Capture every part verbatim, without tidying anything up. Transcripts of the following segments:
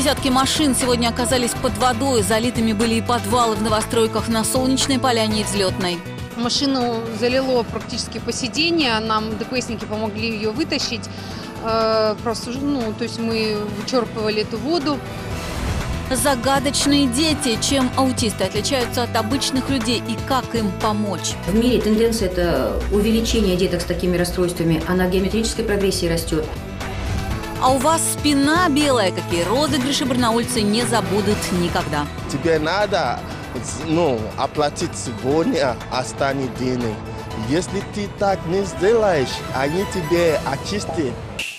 Десятки машин сегодня оказались под водой. Залитыми были и подвалы в новостройках на Солнечной Поляне и Взлетной. Машину залило практически по сиденье. Нам ДПСники помогли ее вытащить. Просто, ну, то есть мы вычерпывали эту воду. Загадочные дети. Чем аутисты отличаются от обычных людей и как им помочь? В мире тенденция – это увеличение деток с такими расстройствами. Она в геометрической прогрессии растет. А у вас спина белая. Какие розыгрыши барнаульцы не забудут никогда. Тебе надо, ну, оплатить сегодня, останется денег. Если ты так не сделаешь, они тебе очистят.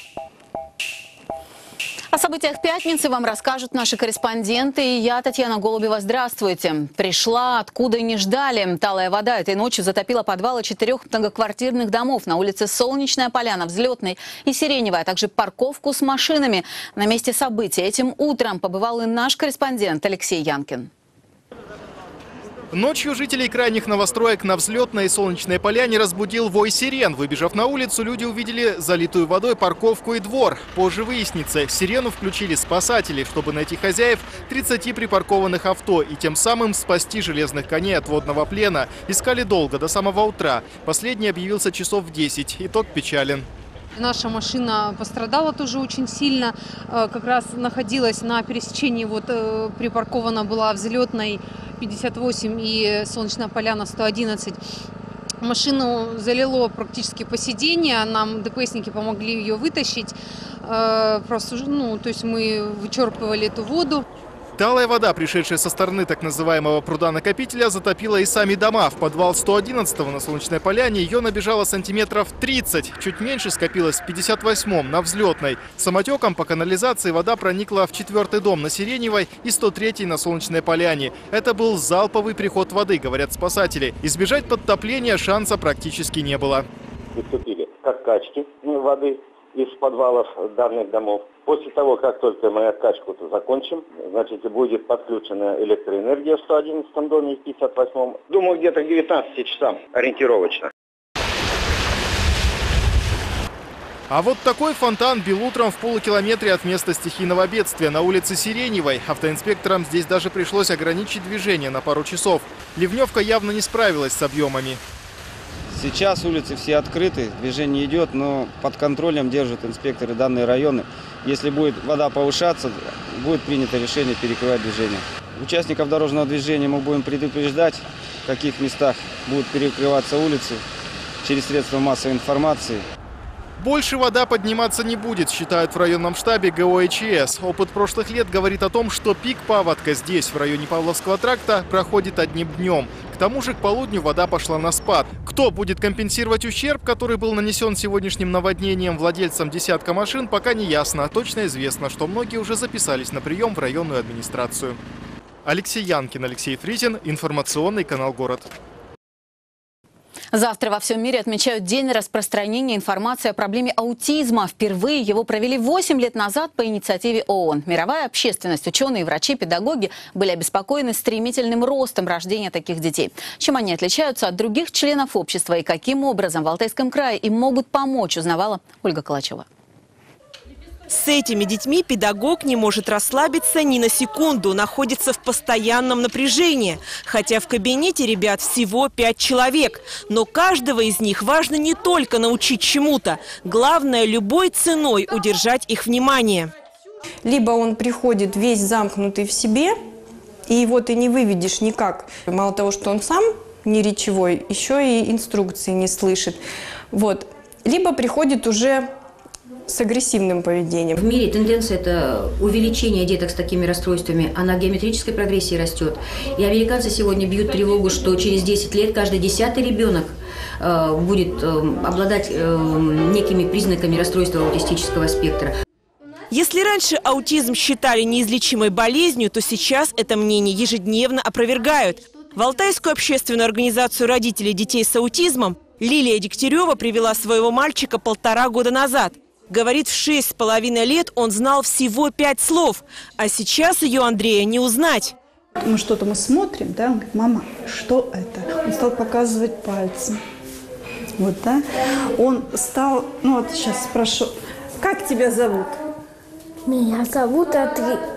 О событиях пятницы вам расскажут наши корреспонденты. И я, Татьяна Голубева, здравствуйте. Пришла, откуда и не ждали. Талая вода этой ночью затопила подвалы четырех многоквартирных домов на улице Солнечная Поляна, Взлетной и Сиреневой, а также парковку с машинами. На месте события этим утром побывал и наш корреспондент Алексей Янкин. Ночью жителей крайних новостроек на Взлетной и Солнечной Поляне разбудил вой сирен. Выбежав на улицу, люди увидели залитую водой парковку и двор. Позже выяснится, сирену включили спасатели, чтобы найти хозяев тридцати припаркованных авто и тем самым спасти железных коней от водного плена. Искали долго, до самого утра. Последний объявился часов в десять. Итог печален. Наша машина пострадала тоже очень сильно. Как раз находилась на пересечении, вот припаркована была Взлетной пятьдесят восемь и Солнечная Поляна сто одиннадцать. Машину залило практически по сиденье. Нам ДПСники помогли ее вытащить. Просто, ну, то есть мы вычерпывали эту воду. Талая вода, пришедшая со стороны так называемого пруда-накопителя, затопила и сами дома. В подвал сто одиннадцатого на Солнечной Поляне ее набежало сантиметров тридцать. Чуть меньше скопилось в пятьдесят восьмом на Взлетной. Самотеком по канализации вода проникла в четвертый дом на Сиреневой и сто третий на Солнечной Поляне. Это был залповый приход воды, говорят спасатели. Избежать подтопления шанса практически не было. Приступили к откачке воды из подвалов данных домов. После того, как только мы откачку закончим, значит, будет подключена электроэнергия в сто одиннадцатом доме и в пятьдесят восьмом. Думаю, где-то к девятнадцати часам ориентировочно. А вот такой фонтан бил утром в полукилометре от места стихийного бедствия на улице Сиреневой. Автоинспекторам здесь даже пришлось ограничить движение на пару часов. Ливневка явно не справилась с объемами. Сейчас улицы все открыты, движение идет, но под контролем держат инспекторы данные районы. Если будет вода повышаться, будет принято решение перекрывать движение. Участников дорожного движения мы будем предупреждать, в каких местах будут перекрываться улицы через средства массовой информации. Больше вода подниматься не будет, считают в районном штабе ГОЭЧС. Опыт прошлых лет говорит о том, что пик паводка здесь, в районе Павловского тракта, проходит одним днем. К тому же к полудню вода пошла на спад. Кто будет компенсировать ущерб, который был нанесен сегодняшним наводнением владельцам десятка машин, пока не ясно. Точно известно, что многие уже записались на прием в районную администрацию. Алексей Янкин, Алексей Фризин, информационный канал «Город». Завтра во всем мире отмечают День распространения информации о проблеме аутизма. Впервые его провели восемь лет назад по инициативе ООН. Мировая общественность, ученые, врачи, педагоги были обеспокоены стремительным ростом рождения таких детей. Чем они отличаются от других членов общества и каким образом в Алтайском крае им могут помочь, узнавала Ольга Калачева. С этими детьми педагог не может расслабиться ни на секунду, находится в постоянном напряжении. Хотя в кабинете ребят всего пять человек. Но каждого из них важно не только научить чему-то. Главное, любой ценой удержать их внимание. Либо он приходит весь замкнутый в себе, и его ты не выведешь никак. Мало того, что он сам не речевой, еще и инструкции не слышит. Вот. Либо приходит уже с агрессивным поведением. В мире тенденция – это увеличение деток с такими расстройствами. Она в геометрической прогрессии растет. И американцы сегодня бьют тревогу, что через десять лет каждый десятый ребенок э, будет э, обладать э, некими признаками расстройства аутистического спектра. Если раньше аутизм считали неизлечимой болезнью, то сейчас это мнение ежедневно опровергают. В Алтайскую общественную организацию родителей детей с аутизмом Лилия Дегтярева привела своего мальчика полтора года назад. Говорит, в шесть с половиной лет он знал всего пять слов, а сейчас ее Андрея не узнать. Мы что-то мы смотрим, да, он говорит: мама, что это? Он стал показывать пальцем. Вот, да. Он стал, ну вот сейчас спрошу, как тебя зовут? Меня зовут Андрей.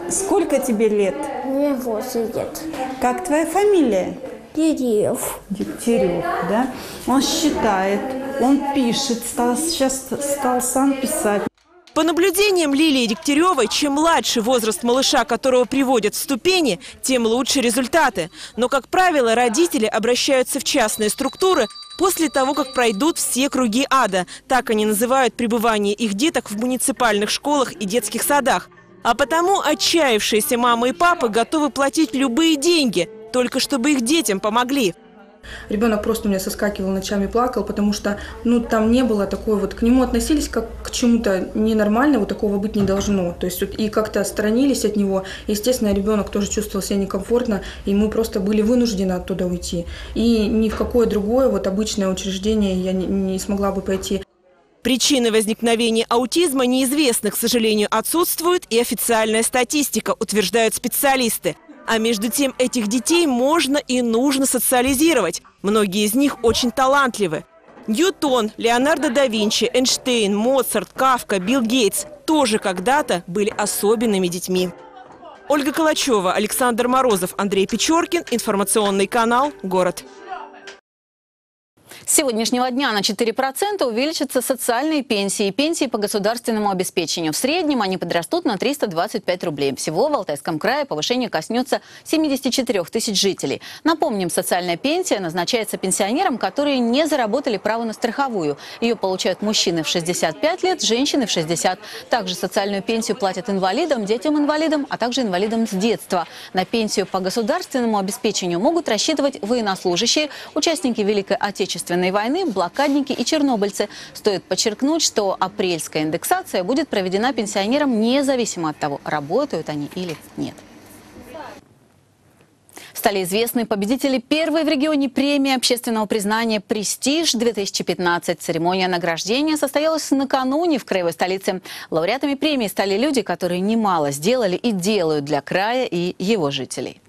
Сколько тебе лет? Мне восемь лет. Как твоя фамилия? Дерев. Дегтярев, да? Он считает, он пишет, стал, сейчас стал сам писать. По наблюдениям Лилии Дегтяревой, чем младше возраст малыша, которого приводят в ступени, тем лучше результаты. Но, как правило, родители обращаются в частные структуры после того, как пройдут все круги ада. Так они называют пребывание их деток в муниципальных школах и детских садах. А потому отчаявшиеся мамы и папы готовы платить любые деньги, только чтобы их детям помогли. Ребенок просто у меня соскакивал ночами, плакал, потому что ну, там не было такой вот, к нему относились как к чему-то ненормальному, такого быть не должно. То есть вот, и как-то сторонились от него. Естественно, ребенок тоже чувствовал себя некомфортно, и мы просто были вынуждены оттуда уйти. И ни в какое другое вот обычное учреждение я не, не смогла бы пойти. Причины возникновения аутизма неизвестны, к сожалению, отсутствует и официальная статистика, утверждают специалисты. А между тем этих детей можно и нужно социализировать. Многие из них очень талантливы. Ньютон, Леонардо да Винчи, Эйнштейн, Моцарт, Кафка, Билл Гейтс тоже когда-то были особенными детьми. Ольга Калачева, Александр Морозов, Андрей Печоркин. Информационный канал «Город». С сегодняшнего дня на четыре процента увеличатся социальные пенсии и пенсии по государственному обеспечению. В среднем они подрастут на триста двадцать пять рублей. Всего в Алтайском крае повышение коснется семидесяти четырёх тысяч жителей. Напомним, социальная пенсия назначается пенсионерам, которые не заработали право на страховую. Ее получают мужчины в шестьдесят пять лет, женщины в шестьдесят. Также социальную пенсию платят инвалидам, детям-инвалидам, а также инвалидам с детства. На пенсию по государственному обеспечению могут рассчитывать военнослужащие, участники Великой Отечественной войны, блокадники и чернобыльцы. Стоит подчеркнуть, что апрельская индексация будет проведена пенсионерам независимо от того, работают они или нет. Стали известны победители первой в регионе премии общественного признания «Престиж-две тысячи пятнадцать». Церемония награждения состоялась накануне в краевой столице. Лауреатами премии стали люди, которые немало сделали и делают для края и его жителей.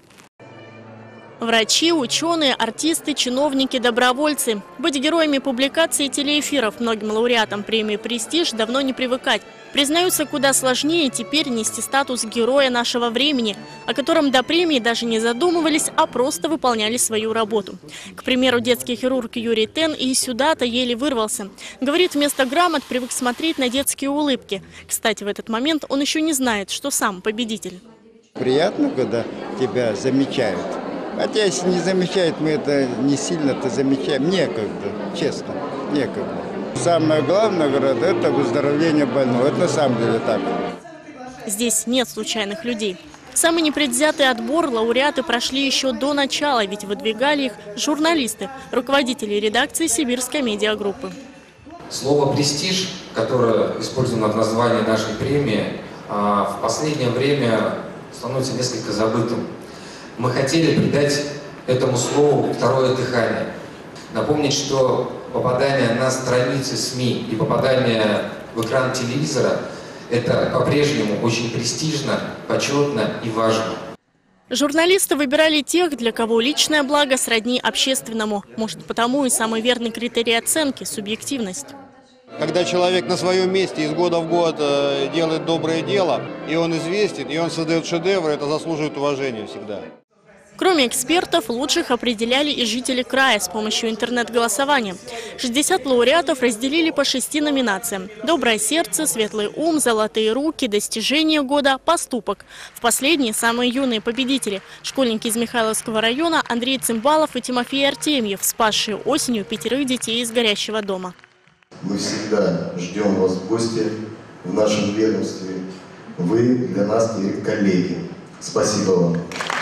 Врачи, ученые, артисты, чиновники, добровольцы. Быть героями публикаций и телеэфиров многим лауреатам премии «Престиж» давно не привыкать. Признаются, куда сложнее теперь нести статус героя нашего времени, о котором до премии даже не задумывались, а просто выполняли свою работу. К примеру, детский хирург Юрий Тен и сюда-то еле вырвался. Говорит, вместо грамот привык смотреть на детские улыбки. Кстати, в этот момент он еще не знает, что сам победитель. Приятно, когда тебя замечают. Хотя, если не замечают, мы это не сильно-то замечаем. Некогда, честно, некогда. Самое главное, говорят, это выздоровление больного. Это на самом деле так. Здесь нет случайных людей. Самый непредвзятый отбор лауреаты прошли еще до начала, ведь выдвигали их журналисты, руководители редакции Сибирской медиагруппы. Слово «престиж», которое использовано в названии нашей премии, в последнее время становится несколько забытым. Мы хотели придать этому слову второе дыхание. Напомнить, что попадание на страницы СМИ и попадание в экран телевизора – это по-прежнему очень престижно, почетно и важно. Журналисты выбирали тех, для кого личное благо сродни общественному. Может, потому и самый верный критерий оценки – субъективность. Когда человек на своем месте из года в год делает доброе дело, и он известен, и он создает шедевр, это заслуживает уважения всегда. Кроме экспертов, лучших определяли и жители края с помощью интернет-голосования. шестьдесят лауреатов разделили по шести номинациям. «Доброе сердце», «Светлый ум», «Золотые руки», «Достижение года», «Поступок». В последние самые юные победители – школьники из Михайловского района Андрей Цимбалов и Тимофей Артемьев, спасшие осенью пятерых детей из горящего дома. Мы всегда ждем вас в гости в нашем ведомстве. Вы для нас и коллеги. Спасибо вам.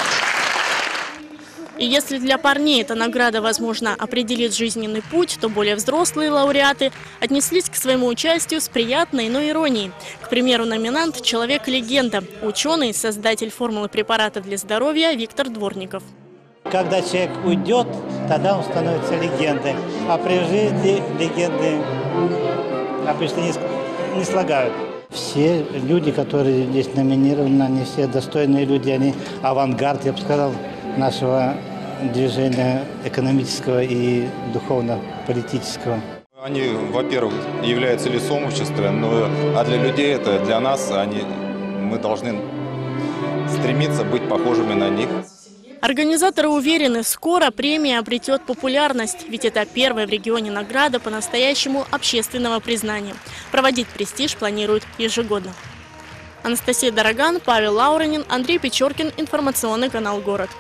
И если для парней эта награда, возможно, определит жизненный путь, то более взрослые лауреаты отнеслись к своему участию с приятной, но иронией. К примеру, номинант – человек-легенда, ученый, создатель формулы препарата для здоровья Виктор Дворников. Когда человек уйдет, тогда он становится легендой. А при жизни легенды обычно не, не слагают. Все люди, которые здесь номинированы, они все достойные люди, они авангард, я бы сказал, нашего движения экономического и духовно-политического. Они, во-первых, являются лицом общества, но, а для людей это, для нас, они, мы должны стремиться быть похожими на них. Организаторы уверены, скоро премия обретет популярность, ведь это первая в регионе награда по-настоящему общественного признания. Проводить престиж планируют ежегодно. Анастасия Дороган, Павел Лауранин, Андрей Печоркин, информационный канал «Город».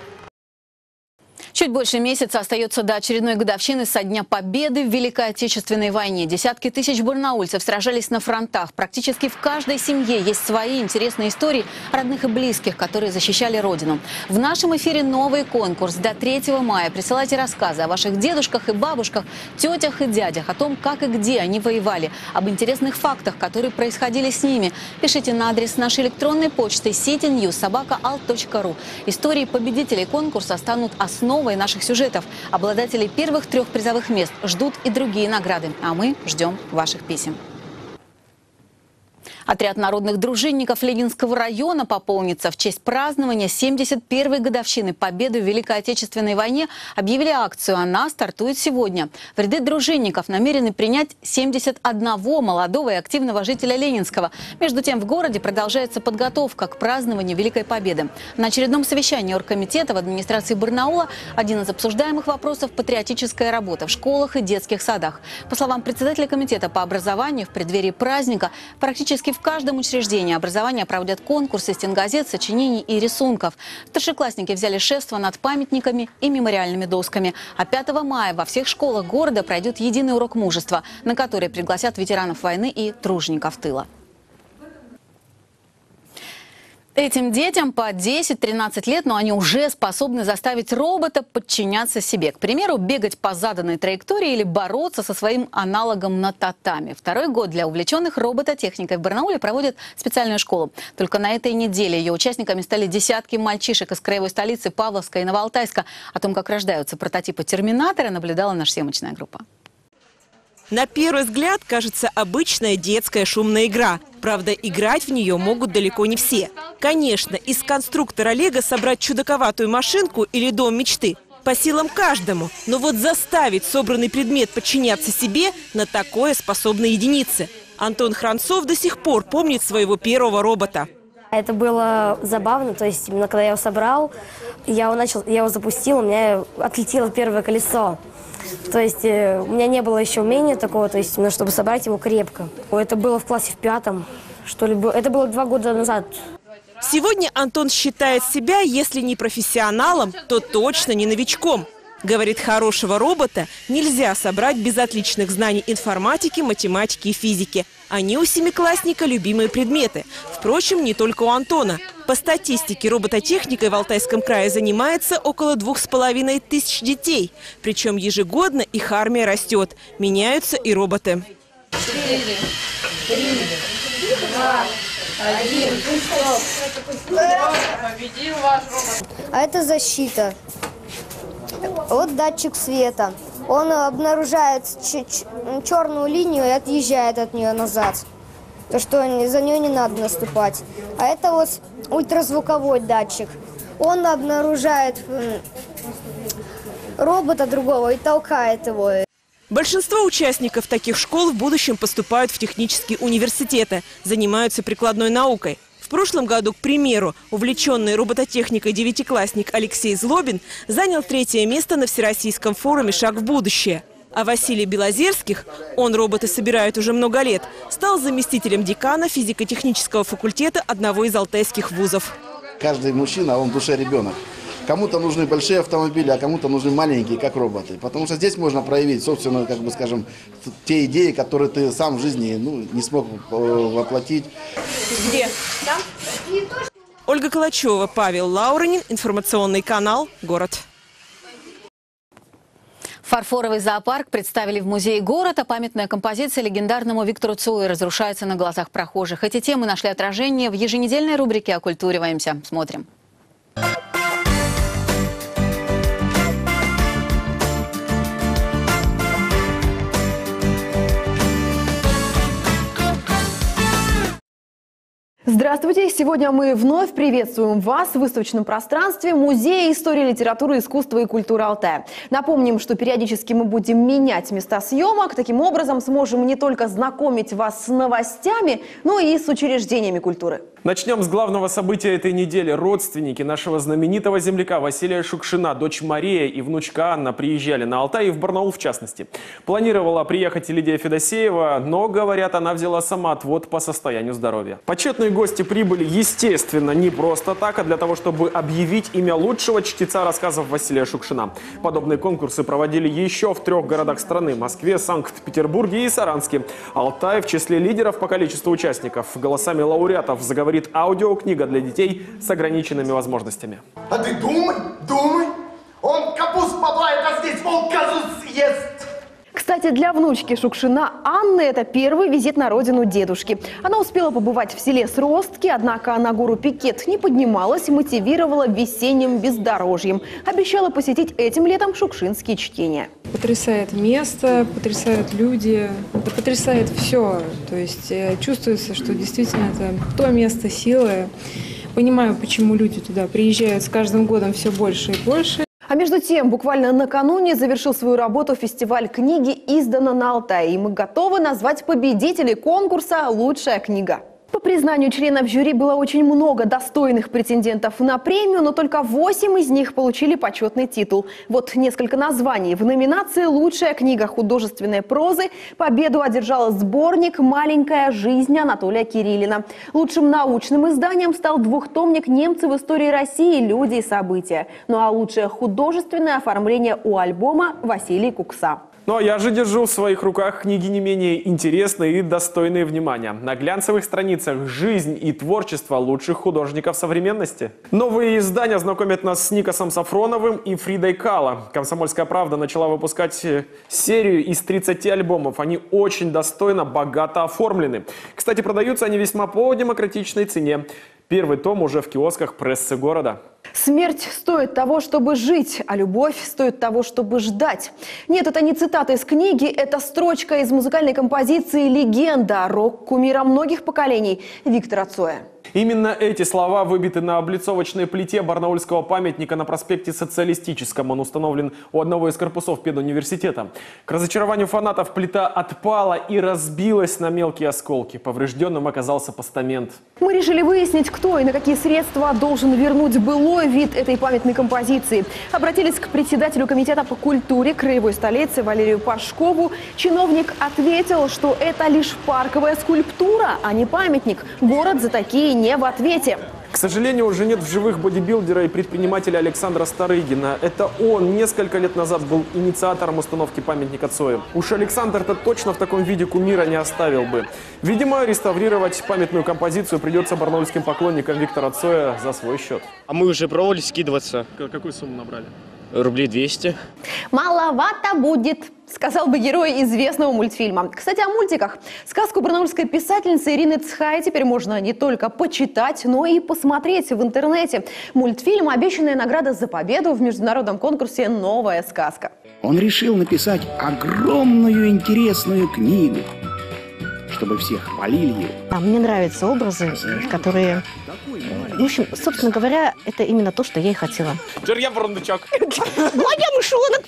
Чуть больше месяца остается до очередной годовщины со Дня Победы в Великой Отечественной войне. Десятки тысяч барнаульцев сражались на фронтах. Практически в каждой семье есть свои интересные истории родных и близких, которые защищали Родину. В нашем эфире новый конкурс. До третьего мая присылайте рассказы о ваших дедушках и бабушках, тетях и дядях, о том, как и где они воевали, об интересных фактах, которые происходили с ними. Пишите на адрес нашей электронной почты citynews собака alt точка ру. Истории победителей конкурса станут основой наших сюжетов. Обладателей первых трех призовых мест ждут и другие награды. А мы ждем ваших писем. Отряд народных дружинников Ленинского района пополнится. В честь празднования семьдесят первой годовщины Победы в Великой Отечественной войне объявили акцию. Она стартует сегодня. В ряды дружинников намерены принять семьдесят одного молодого и активного жителя Ленинского. Между тем, в городе продолжается подготовка к празднованию Великой Победы. На очередном совещании оргкомитета в администрации Барнаула один из обсуждаемых вопросов – патриотическая работа в школах и детских садах. По словам председателя комитета по образованию, в преддверии праздника практически в В каждом учреждении образования проводят конкурсы стенгазет, сочинений и рисунков. Старшеклассники взяли шефство над памятниками и мемориальными досками. А пятого мая во всех школах города пройдет единый урок мужества, на который пригласят ветеранов войны и тружеников тыла. Этим детям по десять-тринадцать лет, но они уже способны заставить робота подчиняться себе. К примеру, бегать по заданной траектории или бороться со своим аналогом на татами. Второй год для увлеченных робототехникой в Барнауле проводят специальную школу. Только на этой неделе ее участниками стали десятки мальчишек из краевой столицы Павловска и Новоалтайска. О том, как рождаются прототипы терминатора, наблюдала наша съемочная группа. На первый взгляд кажется обычная детская шумная игра. Правда, играть в нее могут далеко не все. Конечно, из конструктора Лего собрать чудаковатую машинку или дом мечты по силам каждому. Но вот заставить собранный предмет подчиняться себе на такое способны единицы. Антон Хранцов до сих пор помнит своего первого робота. Это было забавно, то есть именно когда я его собрал, я его, начал, я его запустил, у меня отлетело первое колесо. То есть э, у меня не было еще умения такого, то есть именно чтобы собрать его крепко. Это было в классе в пятом, что ли. Это было два года назад. Сегодня Антон считает себя, если не профессионалом, то точно не новичком. Говорит, хорошего робота нельзя собрать без отличных знаний информатики, математики и физики. Они у семиклассника любимые предметы. Впрочем, не только у Антона. По статистике, робототехникой в Алтайском крае занимается около двух с половиной тысяч детей. Причем ежегодно их армия растет. Меняются и роботы. Четыре, три, два, один, победил ваш робот. А это защита. Вот датчик света. Он обнаружает черную линию и отъезжает от нее назад. То, что за нее не надо наступать. А это вот ультразвуковой датчик. Он обнаружает робота другого и толкает его. Большинство участников таких школ в будущем поступают в технические университеты, занимаются прикладной наукой. В прошлом году, к примеру, увлеченный робототехникой девятиклассник Алексей Злобин занял третье место на Всероссийском форуме «Шаг в будущее». А Василий Белозерских, он роботы собирает уже много лет, стал заместителем декана физико-технического факультета одного из алтайских вузов. Каждый мужчина, он в душе ребенок. Кому-то нужны большие автомобили, а кому-то нужны маленькие, как роботы. Потому что здесь можно проявить, собственно, как бы, скажем, те идеи, которые ты сам в жизни ну, не смог воплотить. Где? Там? Ольга Калачева, Павел Лауранин, информационный канал «Город». Фарфоровый зоопарк представили в музее «Город», а памятная композиция легендарному Виктору Цою разрушается на глазах прохожих. Эти темы нашли отражение в еженедельной рубрике «Окультуриваемся». Смотрим. Здравствуйте! Сегодня мы вновь приветствуем вас в выставочном пространстве Музея истории, литературы, искусства и культуры Алтая. Напомним, что периодически мы будем менять места съемок. Таким образом, сможем не только знакомить вас с новостями, но и с учреждениями культуры. Начнем с главного события этой недели. Родственники нашего знаменитого земляка Василия Шукшина, дочь Мария и внучка Анна приезжали на Алтай и в Барнаул в частности. Планировала приехать и Лидия Федосеева, но, говорят, она взяла самоотвод по состоянию здоровья. Почетные гости прибыли, естественно, не просто так, а для того, чтобы объявить имя лучшего чтеца рассказов Василия Шукшина. Подобные конкурсы проводили еще в трех городах страны – Москве, Санкт-Петербурге и Саранске. Алтай в числе лидеров по количеству участников. Голосами лауреатов заговорили говорит аудиокнига для детей с ограниченными возможностями. А ты думай, думай. Он капусту поплавит, а здесь волк козу съест. Кстати, для внучки Шукшина Анны это первый визит на родину дедушки. Она успела побывать в селе Сростки, однако на гору Пикет не поднималась и мотивировала весенним бездорожьем. Обещала посетить этим летом шукшинские чтения. Потрясает место, потрясают люди, да потрясает все. То есть чувствуется, что действительно это то место силы. Понимаю, почему люди туда приезжают с каждым годом все больше и больше. А между тем, буквально накануне завершил свою работу фестиваль книги «Издано на Алтае». И мы готовы назвать победителей конкурса «Лучшая книга». По признанию членов жюри, было очень много достойных претендентов на премию, но только восемь из них получили почетный титул. Вот несколько названий. В номинации «Лучшая книга художественной прозы» победу одержал сборник «Маленькая жизнь» Анатолия Кириллина. Лучшим научным изданием стал двухтомник «Немцы в истории России. Люди и события». Ну а лучшее художественное оформление у альбома Василий Кукса. Ну а я же держу в своих руках книги не менее интересные и достойные внимания. На глянцевых страницах жизнь и творчество лучших художников современности. Новые издания знакомят нас с Никосом Сафроновым и Фридой Кало. «Комсомольская правда» начала выпускать серию из тридцати альбомов. Они очень достойно, богато оформлены. Кстати, продаются они весьма по демократичной цене. Первый том уже в киосках прессы города. Смерть стоит того, чтобы жить, а любовь стоит того, чтобы ждать. Нет, это не цитата из книги, это строчка из музыкальной композиции «Легенда», рок-кумира многих поколений Виктора Цоя. Именно эти слова выбиты на облицовочной плите барнаульского памятника на проспекте Социалистическом. Он установлен у одного из корпусов педуниверситета. К разочарованию фанатов плита отпала и разбилась на мелкие осколки. Поврежденным оказался постамент. Мы решили выяснить, кто и на какие средства должен вернуть былой вид этой памятной композиции. Обратились к председателю комитета по культуре краевой столицы Валерию Пашкову. Чиновник ответил, что это лишь парковая скульптура, а не памятник. Город за такие не в ответе. К сожалению, уже нет в живых бодибилдера и предпринимателя Александра Старыгина. Это он несколько лет назад был инициатором установки памятника Цою. Уж Александр-то точно в таком виде кумира не оставил бы. Видимо, реставрировать памятную композицию придется барнаульским поклонникам Виктора Цоя за свой счет. А мы уже пробовали скидываться. Какую сумму набрали? Рублей двести. Маловато будет, сказал бы герой известного мультфильма. Кстати, о мультиках. Сказку барнаульской писательницы Ирины Цхай теперь можно не только почитать, но и посмотреть в интернете. Мультфильм «Обещанная награда за победу» в международном конкурсе «Новая сказка». Он решил написать огромную интересную книгу, чтобы всех хвалили его. А мне нравятся образы, которые... В общем, собственно говоря, это именно то, что я и хотела. Джерья Бурундучок. Владя мышонок.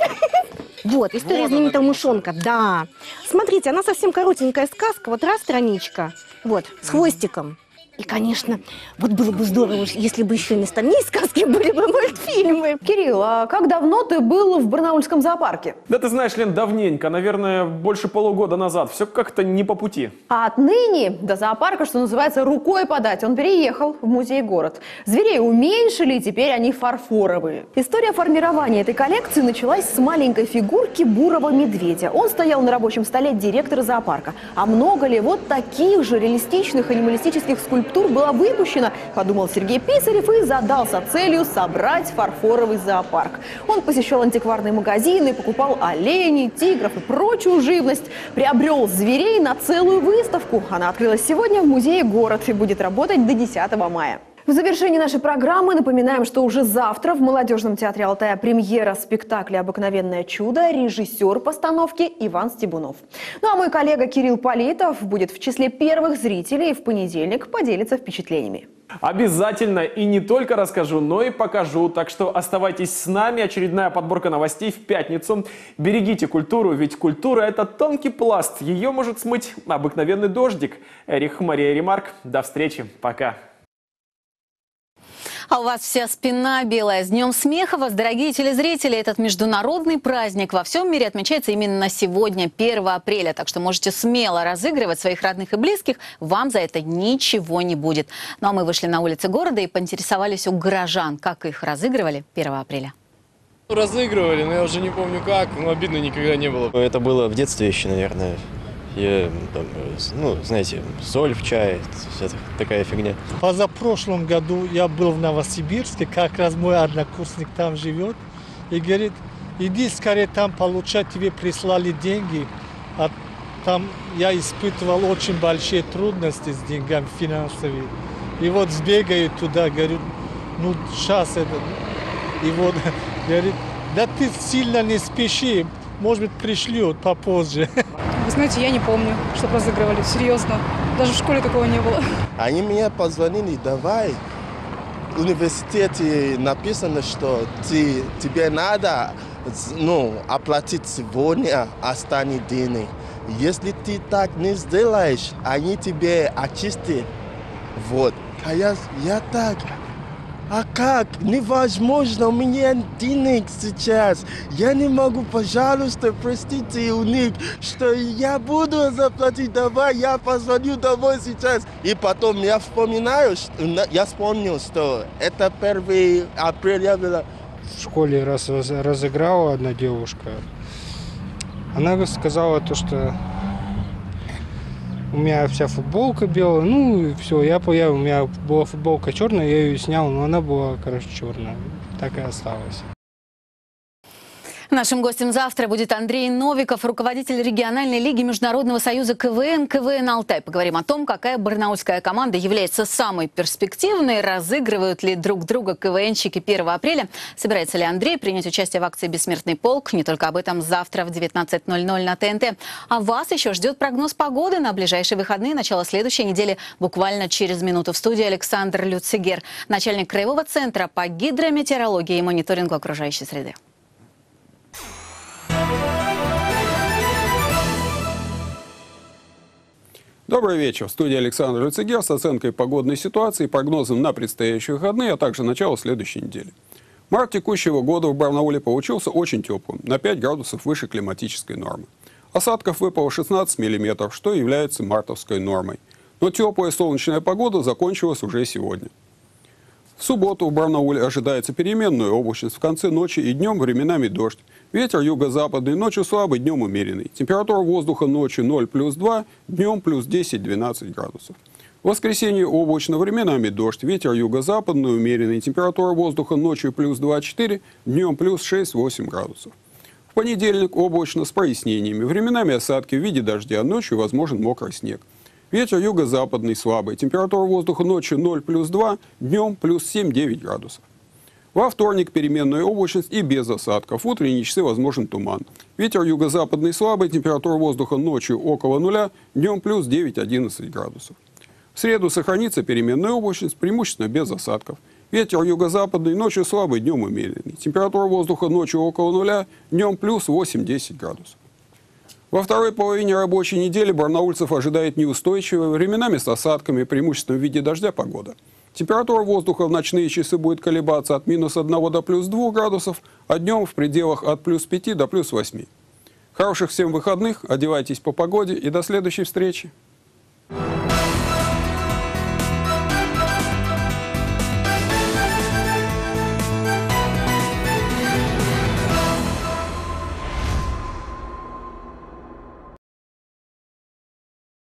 Вот, история знаменитого мышонка, да. Смотрите, она совсем коротенькая сказка, вот раз страничка, вот, с хвостиком. И, конечно, вот было бы здорово, если бы еще вместо ней сказки были бы мультфильмы. Кирилл, а как давно ты был в барнаульском зоопарке? Да ты знаешь, Лен, давненько, наверное, больше полугода назад. Все как-то не по пути. А отныне до зоопарка, что называется, рукой подать. Он переехал в музей-город. Зверей уменьшили, и теперь они фарфоровые. История формирования этой коллекции началась с маленькой фигурки бурого медведя. Он стоял на рабочем столе директора зоопарка. А много ли вот таких же реалистичных анималистических скульптур было выпущено, подумал Сергей Писарев и задался целью собрать фарфоровый зоопарк. Он посещал антикварные магазины, покупал оленей, тигров и прочую живность, приобрел зверей на целую выставку. Она открылась сегодня в музее «Город» и будет работать до десятого мая. В завершении нашей программы напоминаем, что уже завтра в Молодежном театре Алтая премьера спектакля «Обыкновенное чудо», режиссер постановки Иван Стебунов. Ну а мой коллега Кирилл Политов будет в числе первых зрителей и в понедельник поделится впечатлениями. Обязательно и не только расскажу, но и покажу. Так что оставайтесь с нами. Очередная подборка новостей в пятницу. Берегите культуру, ведь культура – это тонкий пласт. Ее может смыть обыкновенный дождик. Эрих, Мария, Ремарк. До встречи. Пока. А у вас вся спина белая. С Днем смеха вас, дорогие телезрители! Этот международный праздник во всем мире отмечается именно сегодня, первого апреля. Так что можете смело разыгрывать своих родных и близких. Вам за это ничего не будет. Ну а мы вышли на улицы города и поинтересовались у горожан, как их разыгрывали первого апреля. Разыгрывали, но я уже не помню как, но обидно никогда не было. Это было в детстве еще, наверное. Я, там, ну, знаете, соль в чае, вся такая фигня. Позапрошлом году я был в Новосибирске, как раз мой однокурсник там живет, и говорит, иди скорее там получать, тебе прислали деньги. А там я испытывал очень большие трудности с деньгами финансовыми. И вот сбегаю туда, говорю, ну сейчас это... И вот говорит, да ты сильно не спеши, может быть пришлют попозже. Вы знаете, я не помню, что разыгрывали, серьезно. Даже в школе такого не было. Они мне позвонили, давай. В университете написано, что ты, тебе надо ну, оплатить сегодня остальные деньги. Если ты так не сделаешь, они тебе очистят. Вот. А я, я так... А как? Невозможно, у меня денег сейчас. Я не могу, пожалуйста, простите у них, что я буду заплатить. Давай, я позвоню домой сейчас. И потом я вспоминаю, я вспомнил, что это первое апреля было. В школе раз разыграла одна девушка. Она сказала то, что у меня вся футболка белая, ну и все, я, я, у меня была футболка черная, я ее снял, но она была, короче, черная, так и осталась. Нашим гостем завтра будет Андрей Новиков, руководитель региональной лиги Международного союза КВН «КВН Алтай». Поговорим о том, какая барнаульская команда является самой перспективной, разыгрывают ли друг друга КВНщики первого апреля, собирается ли Андрей принять участие в акции «Бессмертный полк». Не только об этом завтра в девятнадцать ноль ноль на ТНТ. А вас еще ждет прогноз погоды на ближайшие выходные, начало следующей недели, буквально через минуту. В студии Александр Люцигер, начальник Краевого центра по гидрометеорологии и мониторингу окружающей среды. Добрый вечер. В студии Александр Люцигер с оценкой погодной ситуации, прогнозом на предстоящие выходные, а также начало следующей недели. Март текущего года в Барнауле получился очень теплым, на пять градусов выше климатической нормы. Осадков выпало шестнадцать миллиметров, что является мартовской нормой. Но теплая солнечная погода закончилась уже сегодня. В субботу в Барнауле ожидается переменная облачность, в конце ночи и днем временами дождь. Ветер юго-западный, ночью слабый, днем умеренный. Температура воздуха ночью ноль плюс два, днем плюс десять-двенадцать градусов. В воскресенье облачно, временами дождь. Ветер юго-западный, умеренный. Температура воздуха ночью плюс два-четыре, днем плюс шесть-восемь градусов. В понедельник облачно с прояснениями. Временами осадки в виде дождя, ночью возможен мокрый снег. Ветер юго-западный слабый. Температура воздуха ночью ноль плюс два, днем плюс семь-девять градусов. Во вторник переменная облачность и без осадков. В утренние часы возможен туман. Ветер юго-западный слабый. Температура воздуха ночью около нуля, днем плюс девять-одиннадцать градусов. В среду сохранится переменная облачность, преимущественно без осадков. Ветер юго-западный, ночью слабый, днем умеренный. Температура воздуха ночью около нуля, днем плюс восемь-десять градусов. Во второй половине рабочей недели барнаульцев ожидает неустойчивая, временами с осадками, преимущественно в виде дождя, погода. Температура воздуха в ночные часы будет колебаться от минус одного до плюс двух градусов, а днем в пределах от плюс пяти до плюс восьми. Хороших всем выходных, одевайтесь по погоде и до следующей встречи.